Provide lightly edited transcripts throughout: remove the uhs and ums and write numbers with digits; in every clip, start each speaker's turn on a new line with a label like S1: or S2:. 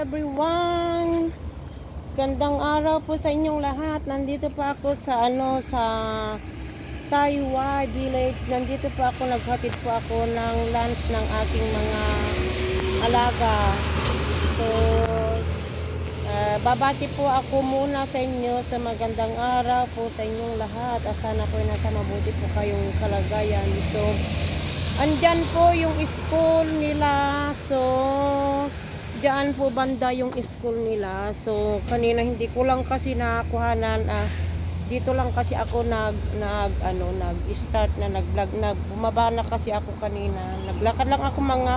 S1: everyone. Gandang araw po sa inyong lahat. Nandito pa ako sa sa Taiwan Village. Nandito pa ako, naghatid po ako ng lunch ng aking mga alaga. So babati po ako muna sa inyo sa magandang araw po sa inyong lahat. Sana po nasa mabuti po kayong kalagayan. So andyan po yung school nila. So diyan po banda yung school nila. So kanina hindi ko lang kasi nakuhanan, dito lang kasi ako nag-start na nag-vlog na. Bumaba na kasi ako kanina. Naglakad lang ako mga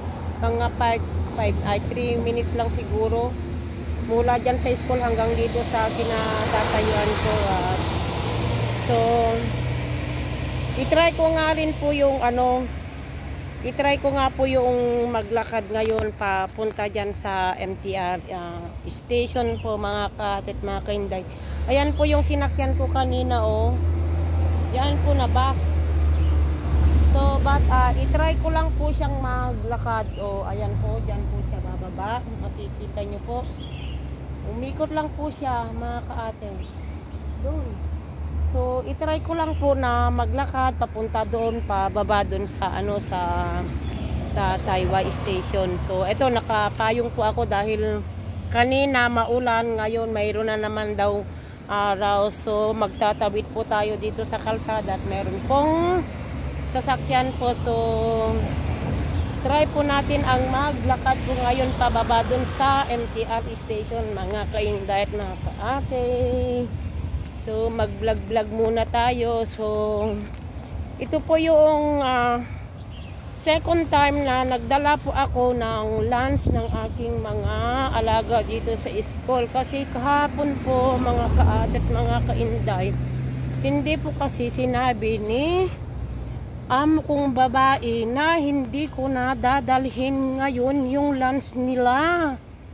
S1: 3 minutes lang siguro. Mula dyan sa school hanggang dito sa kinatatayuan ko. So i-try ko nga rin po yung i-try ko nga po yung maglakad ngayon papunta dyan sa MTR station po mga katit, mga kainday. Ayan po yung sinakyan ko kanina, yan po na bus. So but i-try ko lang po siyang maglakad. Ayan po, dyan po siya bababa, makikita nyo po. Umikot lang po siya mga kaate doon. So i-try ko lang po na maglakad papunta doon, pababa doon sa sa Taiwan station. So ito, nakapayong po ako dahil kanina maulan, ngayon mayroon na naman daw araw. So magtatawid po tayo dito sa kalsada at meron pong sasakyan po. So try po natin ang maglakad po ngayon pababa doon sa MTR station mga kainday at mga kaate. So mag-vlog muna tayo. So ito po yung second time na nagdala po ako ng lunch ng aking mga alaga dito sa school. Kasi kahapon po mga kaate at mga kainday, hindi po kasi sinabi ni amo kong babae na hindi ko na dadalhin ngayon yung lunch nila.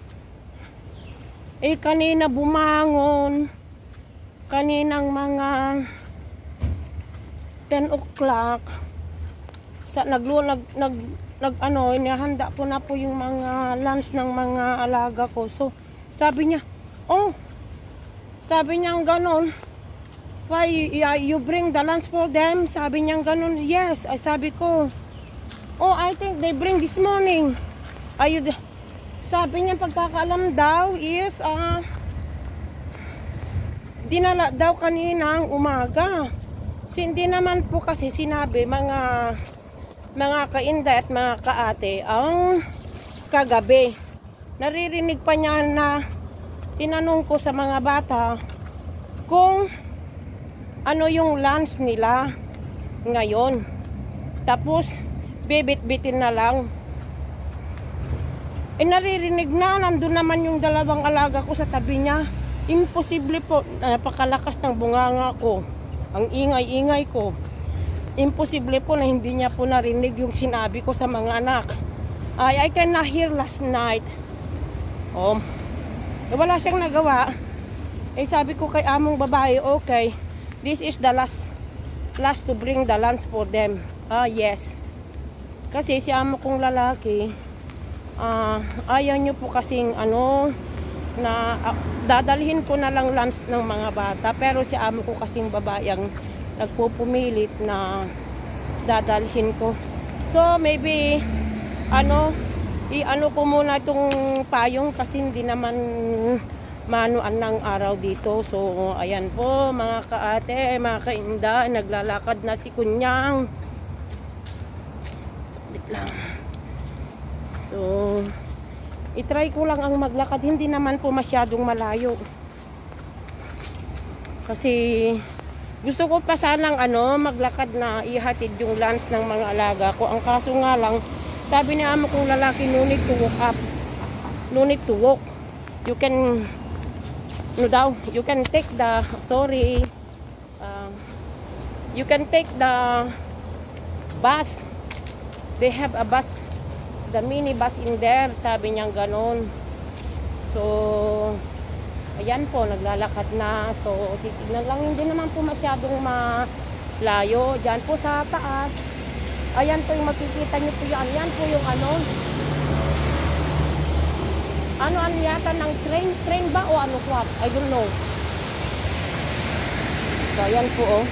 S1: Kanina bumangon, kaninang mga 10 o'clock inihanda po na po yung mga lunch ng mga alaga ko. So sabi niya ganon, why you bring the lunch for them? Sabi niya ganon. Yes, ay sabi ko, I think they bring this morning. Sabi niya pagkakaalam daw is dinala daw kaninang umaga. Hindi naman po kasi sinabi mga kainday at mga kaate ang kagabi. Naririnig pa niya na tinanong ko sa mga bata kung ano yung lunch nila ngayon. Tapos bibit-bitin na lang. Naririnig na, nandun naman yung dalawang alaga ko sa tabi niya. Imposible po, napakalakas ng bunganga ko, ang ingay-ingay ko. Imposible po na hindi niya po narinig yung sinabi ko sa mga anak. I cannot hear last night. Wala siyang nagawa. Sabi ko kay among babae, okay, this is the last to bring the lunch for them. Yes. Kasi si amo kong lalaki, ayaw nyo po kasing na dadalhin ko na lang lunch ng mga bata, pero si amo ko kasing babayang nagpupumilit na dadalhin ko. So maybe ko muna itong payong kasi hindi naman manuan ng araw dito. So ayan po mga kaate, mga kainda, naglalakad na si Kunyang. Sabit lang. So i-try ko lang ang maglakad, hindi naman po masyadong malayo. Kasi gusto ko pa sanang maglakad na ihatid yung lunch ng mga alaga ko. Ang kaso nga lang, sabi ni amo kong lalaki, no need to walk up. No need to walk. You can you can take the you can take the bus. They have a bus, the mini bus in there, sabi niya ganon. So ayan po, naglalakad na. So titignan lang, hindi naman po masyadong malayo. Diyan po sa taas, ayan po yung makikita nyo po yan. Yan po yung ano yata ng train ba o ano what? I don't know. So ayan po oh.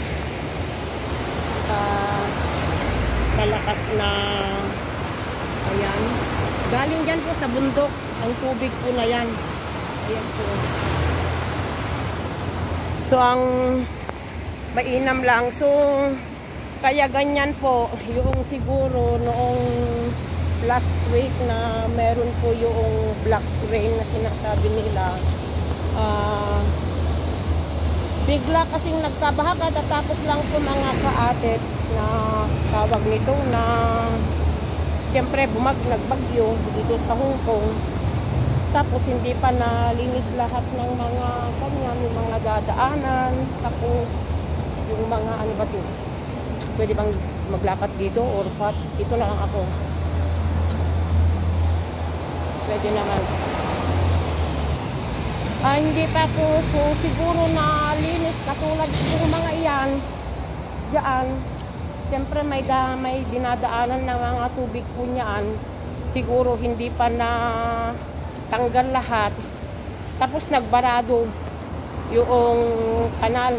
S1: Malakas na ayan. Galing dyan po sa bundok ang tubig po na yan. Ayan po. So ang mainam lang. So kaya ganyan po yung siguro noong last week na meron po yung black rain na sinasabi nila. Bigla kasing nagkabaha tapos lang po mga kaatit na tawag nito na siyempre nagbagyo dito sa Hong Kong. Tapos hindi pa nalinis lahat ng mga kanyan, yung mga dadaanan. Tapos yung mga ano ba ito? Pwede bang maglakad dito or what? Dito lang ako. Pwede naman. Hindi pa po. So siguro na linis katulad yung mga iyan. Diyan. Siyempre may dinadaanan ng mga tubig po niyan. Siguro hindi pa na tanggal lahat. Tapos nagbarado yung kanal.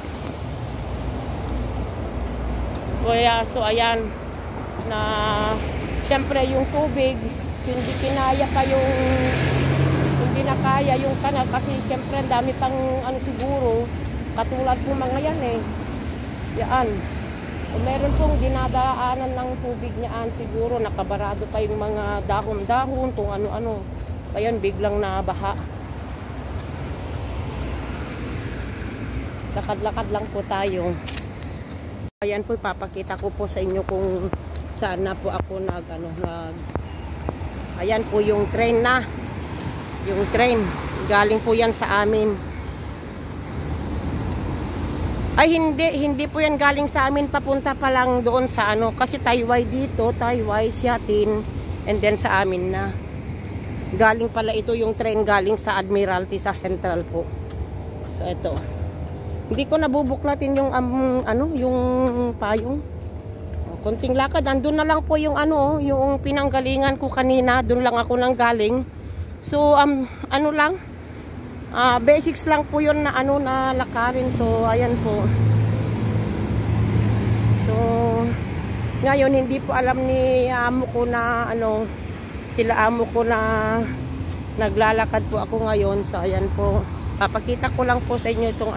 S1: Kaya so ayan na siyempre yung tubig hindi kinaya pa yung hindi na kaya yung kanal kasi siyempre dami pang ano siguro katulad ng mga yan eh. Yan. Meron pong dinadaanan ng tubig niyaan siguro nakabarado pa yung mga dahon-dahon kung ano-ano. Ayan biglang nabaha. Lakad-lakad lang po tayo. Ayan po, papakita ko po sa inyo kung saan na po ako ayan po yung train na. Yung train. Galing po yan sa amin. Ay, hindi po yan galing sa amin. Papunta pa lang doon sa ano. Kasi Taiwai dito, Taiwai, Xiatin, and then sa amin na. Galing pala ito yung train galing sa Admiralty sa Central po. So, ito. Hindi ko nabubuklatin yung yung payong. Konting lakad, andun na lang po yung yung pinanggalingan ko kanina, doon lang ako nang galing. So basics lang po 'yon na na lakarin. So ayan po. So ngayon hindi po alam ni amo ko na sila amo ko na naglalakad po ako ngayon. So ayan po. Papakita ko lang po sa inyo itong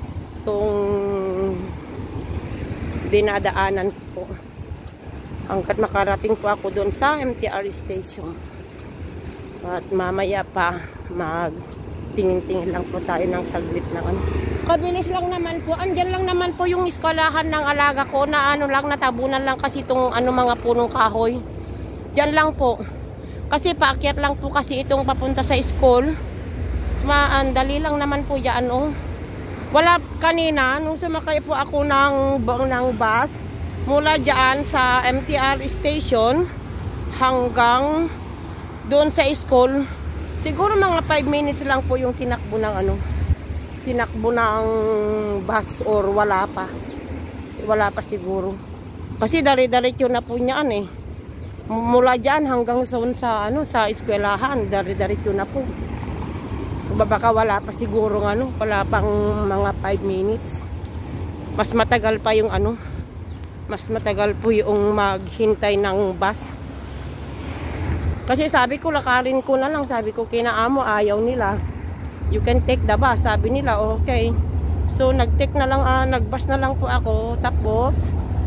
S1: dinadaanan ko po hanggat makarating po ako doon sa MTR station at mamaya pa magtingin-tingin lang po tayo ng saglit na kabilis lang naman po, andyan lang naman po yung eskwelahan ng alaga ko na lang natabunan lang kasi itong mga punong kahoy dyan lang po kasi paakyat lang po kasi itong papunta sa school. Dali lang naman po dyan wala kanina nung sumakay po ako ng bus mula dyan sa MTR station hanggang doon sa school. Siguro mga 5 minutes lang po yung tinakbo ng tinakbo ng bus or wala pa. Wala pa siguro. Kasi dari-diretso na po niyan eh. Mula dyan hanggang sa eskwelahan, dari-diretso na po. Baka wala pa siguro wala pang mga 5 minutes. Mas matagal pa yung mas matagal po yung maghintay ng bus. Kasi sabi ko lakarin ko na lang, sabi ko kinaamo ayaw nila. You can take the bus, sabi nila okay. So nag-take na lang nag-bus na lang po ako tapos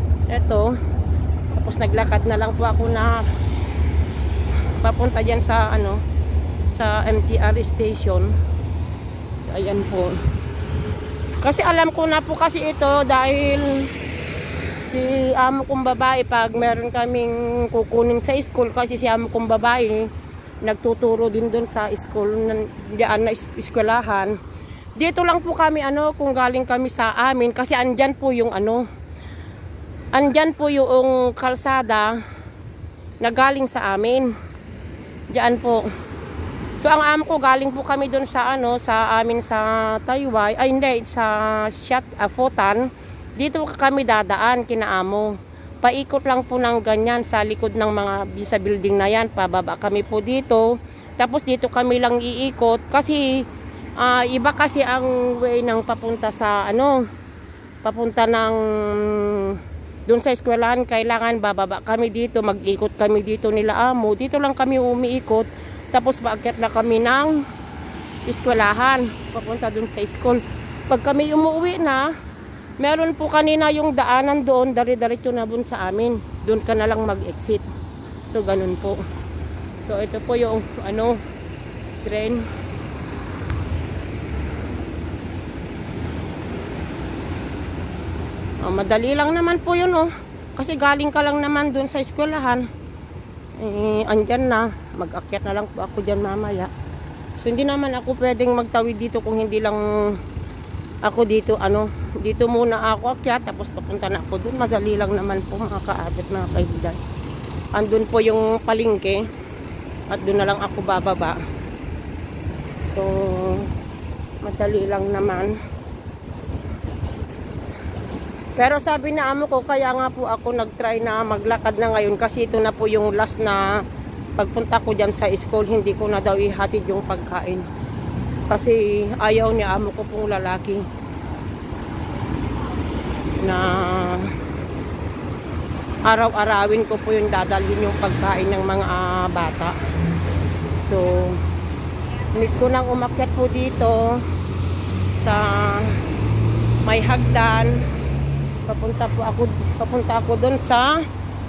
S1: tapos naglakad na lang po ako na papunta diyan sa sa MTR station. So ayan po. Kasi alam ko na po kasi ito dahil si amo kong babae pag meron kaming kukunin sa school kasi si amo kong babae nagtuturo din doon sa school diyan na eskwelahan. Dito lang po kami kung galing kami sa amin kasi andyan po yung andyan po yung kalsada na galing sa amin. Diyan po. So ang amo ko galing po kami doon sa sa amin sa Taiwai, ay hindi sa Fotan. Dito kami dadaan kinaamo. Paikot lang po ng ganyan sa likod ng mga sa building na yan. Pababa kami po dito. Tapos dito kami lang iikot kasi iba kasi ang way ng papunta sa ano, papunta ng doon sa eskwelahan. Kailangan bababa kami dito, mag-ikot kami dito nila amo. Dito lang kami umiikot. Tapos paakyat na kami ng eskwelahan, papunta doon sa school. Pag kami umuwi na, meron po kanina yung daanan doon, dari-diretso na doon sa amin. Doon ka na lang mag-exit. So ganun po. So ito po yung ano, train. Madali lang naman po yun, oh. Kasi galing ka lang naman dun sa eskwelahan. Andyan na. Mag-akyat na lang po ako dyan mamaya. So hindi naman ako pwedeng magtawid dito kung hindi lang ako dito, ano. Dito muna ako akyat, tapos papunta na ako dun. Madali lang naman po mga kaabot, mga kaibigan. Andun po yung palengke. At dun na lang ako bababa. So madali lang naman. Pero sabi na amo ko, kaya nga po ako nag-try na maglakad na ngayon kasi ito na po yung last na pagpunta ko dyan sa school. Hindi ko na daw ihatid yung pagkain kasi ayaw ni amo ko pong lalaki na araw-arawin ko po yung dadalhin yung pagkain ng mga bata. So need ko nang umakyat po dito sa may hagdan. Papunta ako doon sa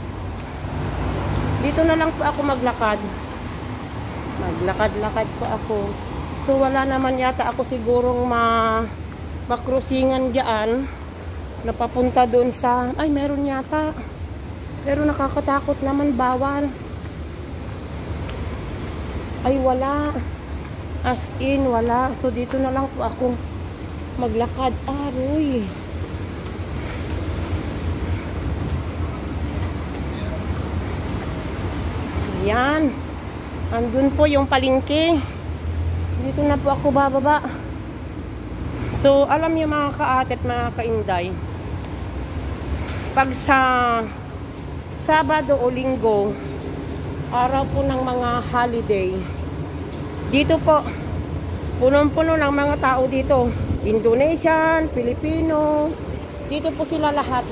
S1: dito na lang po ako maglakad. Maglakad-lakad po ako. So wala naman yata ako sigurong makrusingan diyan na papunta doon sa meron yata. Pero nakakatakot naman, bawal. Ay wala. As in wala. So dito na lang po ako maglakad. Aroy. Yan. Andun po yung palengke. Dito na po ako bababa. So, alam niyo mga kaate at mga kainday, pag sa Sabado o Linggo, araw po ng mga holiday, dito po, punong-puno ng mga tao dito. Indonesian, Pilipino, dito po sila lahat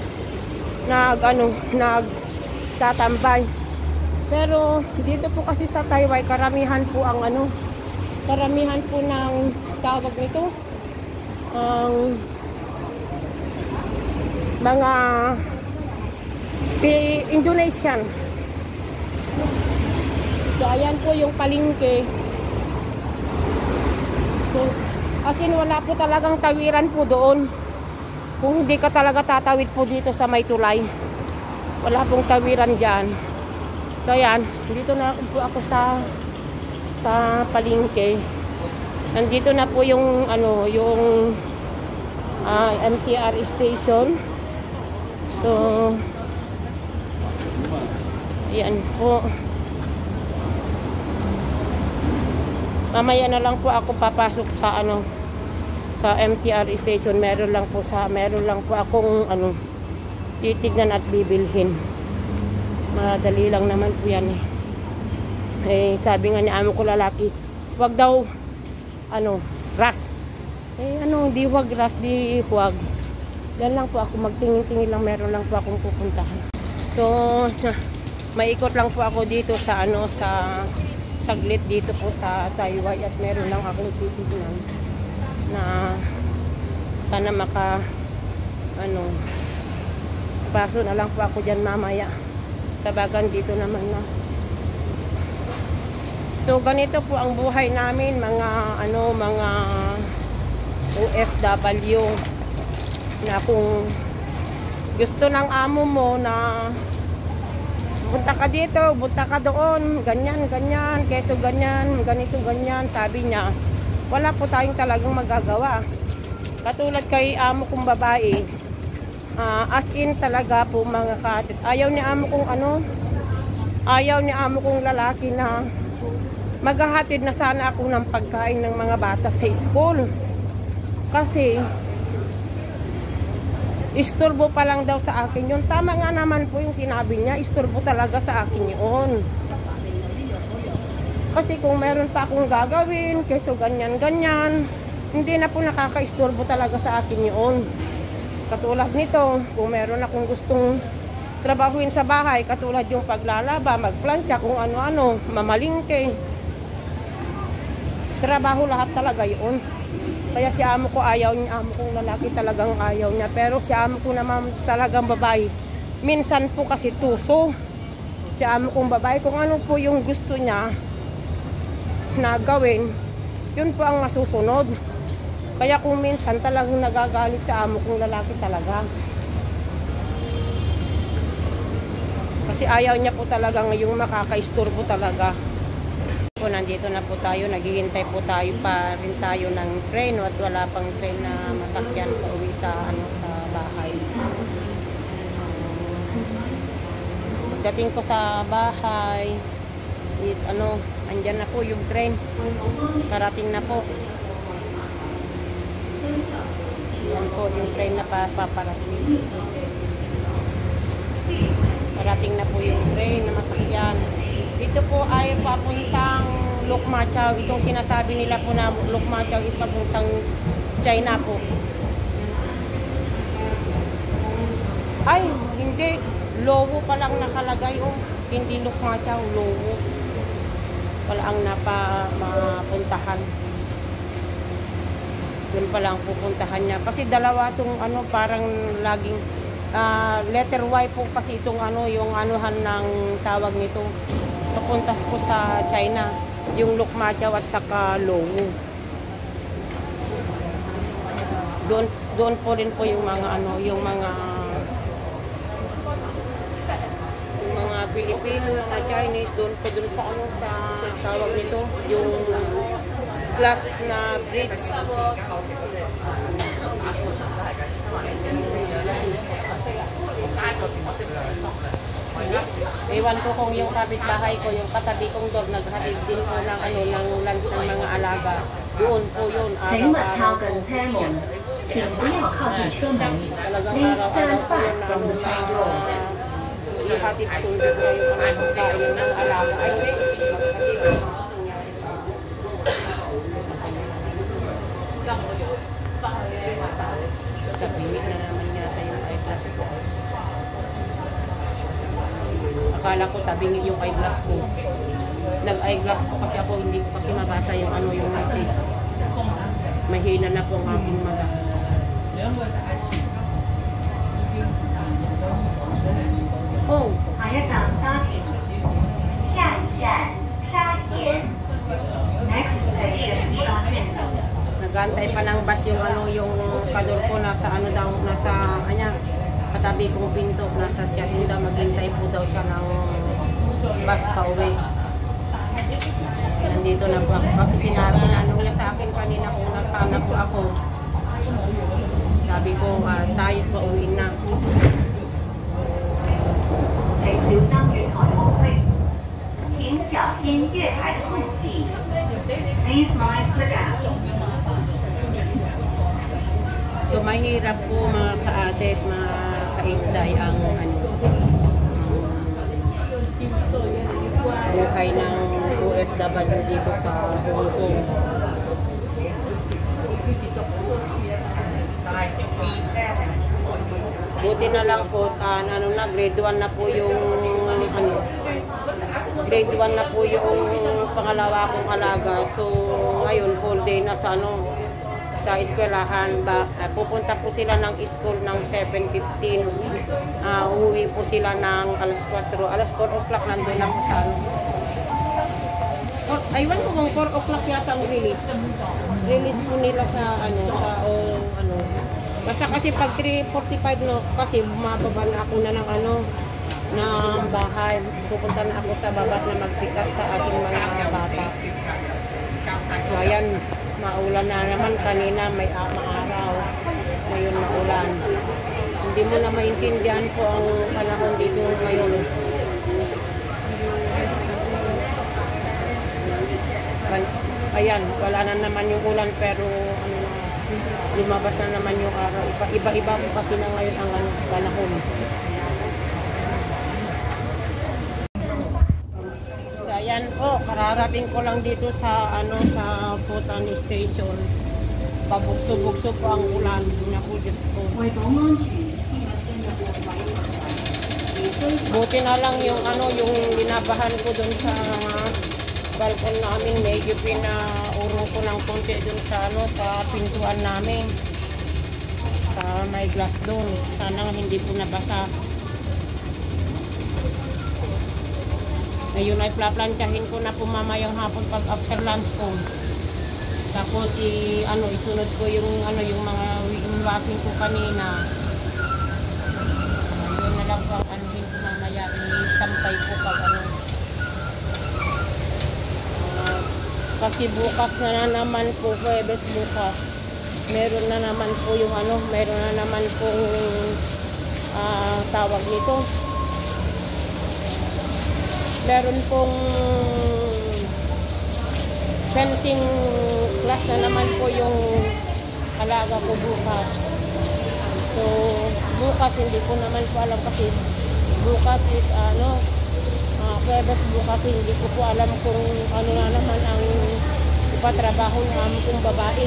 S1: nagtatambay. Pero dito po kasi sa Taytay, karamihan po ng tawag nito, ang mga Indonesian. So ayan po yung palengke. So as in wala po talagang tawiran po doon. Kung hindi ka talaga tatawid po dito sa may tulay, wala pong tawiran dyan. So ayan, dito na po ako sa palengke. Nandito na po yung yung MTR station. So ayan po. Mamaya na lang po ako papasok sa sa MTR station. Meron lang po akong titignan at bibilhin. Madali lang naman po yan sabi nga ni amo ko lalaki, wag daw ras. Di wag ras, di wag. Yan lang po ako, magtingin-tingin lang, meron lang po akong pupuntahan. So maikot lang po ako dito sa sa saglit dito po sa Taytay at meron lang akong titignan na sana paso na lang po ako dyan mamaya. Sabagan dito naman na. So ganito po ang buhay namin mga OFW, na kung gusto ng amo mo na punta ka dito, punta ka doon, ganyan, keso ganyan, ganito, ganyan, sabi niya, wala po tayong talagang magagawa. Katulad kay amo kong babae, as in talaga po mga katit, ayaw ni amo kong lalaki na maghahatid na sana ako ng pagkain ng mga bata sa school. Kasi istorbo pa lang daw sa akin yun. Tama nga naman po yung sinabi niya, istorbo talaga sa akin yun. Kasi kung meron pa akong gagawin, keso ganyan-ganyan, hindi na po nakakaistorbo talaga sa akin yun. Katulad nito, kung meron akong gustong trabahuin sa bahay, katulad yung paglalaba, magplantsa, kung ano-ano, mamalingke. Trabaho lahat talaga yun. Kaya si amo ko ayaw niya, amo kong lalaki talagang ayaw niya. Pero si amo ko naman talagang babae, minsan po kasi tuso. Si amo kong babae, kung ano po yung gusto niya na gawin, yun po ang masusunod. Kaya kung minsan talagang nagagalit sa amo kong lalaki talaga. Kasi ayaw niya po talaga yung makakaistorbo talaga. Po, nandito na po tayo, naghihintay po tayo pa rin tayo ng train at wala pang train na masakyan pa uwi sa sa bahay. Pagdating ko sa bahay is andyan na po yung train. Parating na po. Yan po yung train na paparating. Parating na po yung train na masakyan. Dito po ay papuntang Lukmachao. Itong sinasabi nila po na Lukmachao is papuntang China po. Ay, hindi. Lowo pa lang nakalagay. Oh. Hindi Lukmachao, Lowo. Wala ang mapuntahan. Yun pa lang pupuntahan niya. Kasi dalawa itong parang laging letter Y po kasi itong yung anuhan ng tawag nito. Papunta po sa China, yung Lukmachao at saka Lowo. Doon po rin po yung mga yung mga Pilipino, mga Chinese, doon po sa sa tawag nito, yung glass na bridge. Ewan ko kung yung kapitbahay ko, yung katabi kong door, naghatid din po ng ng lunch ng mga alaga. Doon po yun, araw-araw po. Talagang araw-araw po yun na ihatid sundo ko yung pagkain ng alaga. Ay, tabingit na naman yata yung eyeglass ko. Akala ko tabingit yung eyeglass ko. Nag-eyeglass ko kasi ako, hindi ko kasi mabasa yung yung message. Mahina na po ang aking mata. Oh. Nagantay pa ng bus yung yung kadol ko nasa daw, nasa katabi kong pinto, nasa siyatin daw, maghintay po daw siya ng bus pa uwi. Nandito na po ako kasi sinabi niya sa akin kanina kung nasaan na po ako. Sabi ko tayo pa uwi na. So mahirap po mga ka-adet, mga ka-inday ang buhay ng OFW dito sa Hong Kong. Buti na lang po, grade 1 na po yung grade 1 na po yung pangalawa kong alaga. So ngayon whole day na sa sa eskwelahan. Pupunta po sila ng school ng 7:15. Uuwi po sila ng alas 4. Alas 4 o'clock nandun na po sa aywan ko kung 4 o'clock yata ang release. Release po nila sa basta kasi pag 3:45 kasi bumababa na ako na ng ng bahay. Pupunta na ako sa baba na mag-pick up sa ating mga bata. So ayan, maulan na naman. Kanina may maaraw, ngayon maulan. Hindi mo na maintindihan po ang panahon dito ngayon. Ayan, wala na naman yung ulan pero lumabas na naman yung araw. Iba-iba po kasi na ngayon ang panahon. So ayan po. Oh, kararating ko lang dito sa sa Putan Station. Pabugso-bugso po ang ulan. Naku, Diyos ko. Buti na lang yung yung linabahan ko dun sa balkon namin. Medyo pinaurong ko ng konti dun sa sa pintuan namin. Sa may glass dun. Sana hindi po nabasa. Ngayon ay plaplansyahin ko na po mamayang hapon pag after lunch ko. Tapos isunod ko yung yung mga washing ko kanina. Ayun na lang po ang anuhin ko mamaya, isampay ko pag kasi bukas na naman po, Huwebes bukas. Meron na naman po yung meron na naman pong tawag nito. Meron pong fencing class na naman po yung alaga ko bukas. So, bukas hindi ko naman po alam kasi bukas is Huwebes bukas hindi ko po alam kung na naman ang ipatrabaho ng amo kong babae.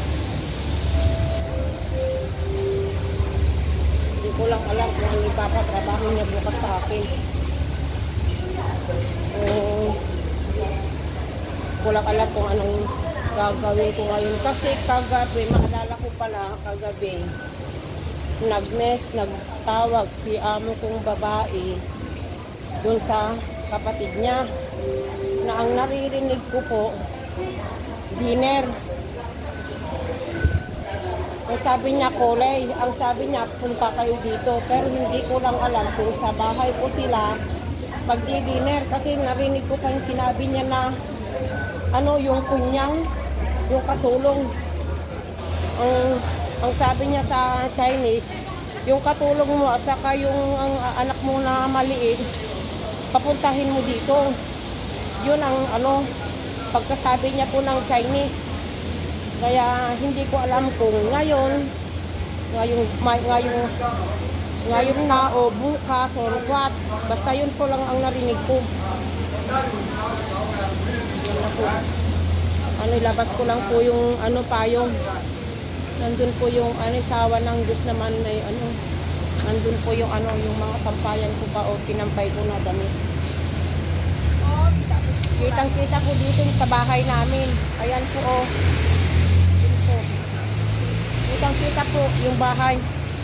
S1: Hindi ko lang alam kung ano ipapatrabaho niya bukas sa akin. Kulang alam kung anong gagawin ko ngayon kasi kagabi, maalala ko pala kagabi nagtawag si amo kong babae dun sa kapatid niya na ang naririnig ko po dinner. Ang sabi niya kulay, ang sabi niya punta kayo dito, pero hindi ko lang alam kung sa bahay po sila magdi-dinner kasi narinig ko pa yung sinabi niya na yung kunyang, yung katulong. Ang sabi niya sa Chinese, yung katulong mo at saka yung anak mo na maliit, papuntahin mo dito. Yun ang pagkasabi niya po ng Chinese. Kaya hindi ko alam kung ngayon na o bukas or what. Basta yun po lang ang narinig ko. Yan na po. Ilabas ko lang po yung payong. Nandun po yung sawa ng Diyos naman may nandun po yung yung mga sampayan ko pa o sinampay ko na damit. Kitang-kita po dito sa bahay namin. Ayan po o. Kitang-kita po yung bahay.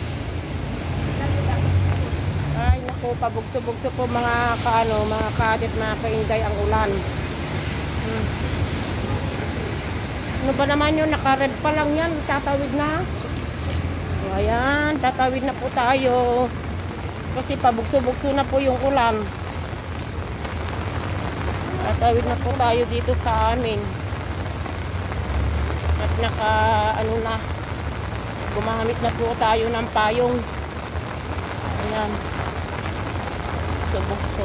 S1: Ay naku, pabugso-bugso po mga kaadit, mga kainday ang ulan. Ano ba naman yun? Naka-red pa lang yan. Tatawid na. Ayan, tatawid na po tayo. Kasi pabugso-bugso na po yung ulan. Tatawid na po tayo dito sa amin. At na gumamit na po tayo ng payong. Ayan. Bugso.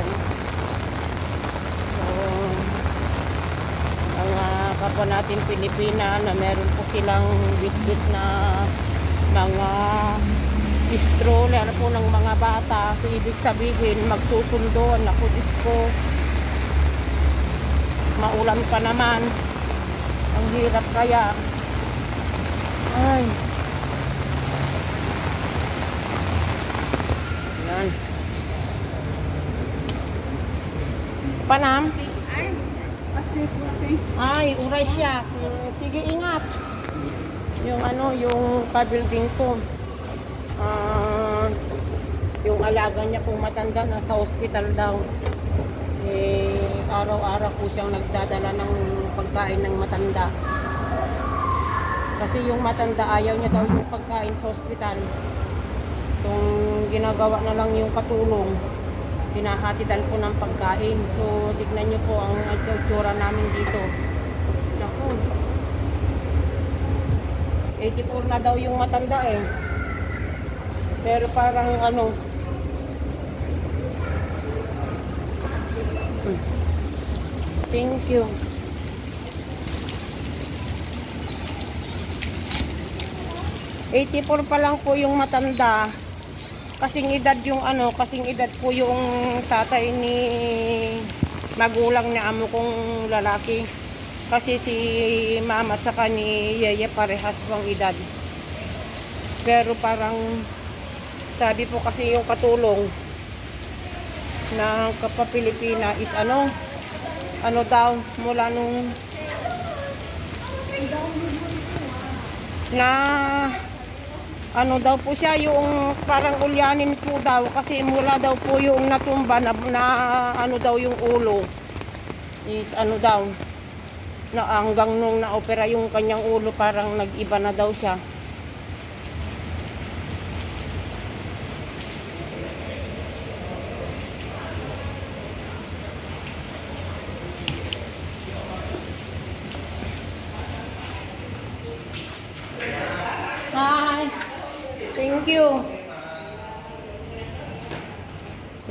S1: Ang kapwa natin Pilipina na meron po silang bit-bit na mga stroller po ng mga bata. So, ibig sabihin magsusundoan. Ako Diyos maulan pa naman. Ang hirap kaya. Ay. Yan. Panam? Ay, uray siya. Sige, ingat. Yung yung ka-building ko. Yung alaga niya kung matanda nasa hospital daw. Araw-araw po siyang nagdadala ng pagkain ng matanda. Kasi yung matanda ayaw niya daw yung pagkain sa hospital. So, ginagawa na lang yung katulong. Hinahatidan po ng pagkain. So, tignan nyo po ang itsura namin dito. Naku. 84 na daw yung matanda eh. Pero parang Thank you. '84 pa lang po yung matanda. Kasing edad yung kasing edad po yung tatay magulang na amo kong lalaki. Kasi si mama at saka ni yeye parehas pang edad. Pero parang sabi po kasi yung katulong ng kapapilipina is ano daw mula nung na ano daw po siya yung parang ulyanin po daw kasi mula daw po yung natumba na ano daw yung ulo is ano daw na hanggang nung na-opera yung kanyang ulo parang nag-iba na daw siya. Hi. Thank you. So,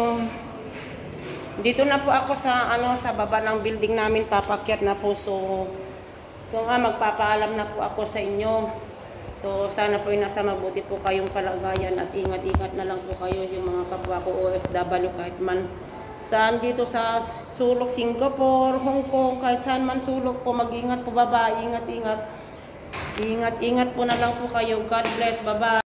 S1: dito na po ako sa sa baba ng building namin, papakyat na po. So magpapaalam na po ako sa inyo. So sana po ay nasa mabuti po kayong kalagayan at ingat-ingat na lang po kayo yung mga kapwa ko OFW kahit man saan dito sa sulok Singapore, Hong Kong, kahit saan man sulok po, mag-ingat po babae, ingat-ingat. Ingat-ingat po na lang po kayo. God bless. Bye-bye.